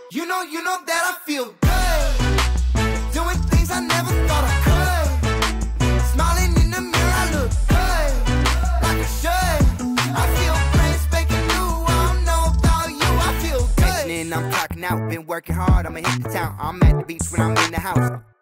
You know that I feel good, doing things I never thought I could. Smiling in the mirror, I look good, like I should. I feel brand spanking new, I don't know about you, I feel good. Mentioning I'm clocking out, been working hard, I'ma hit the town. I'm at the beach when I'm in the house.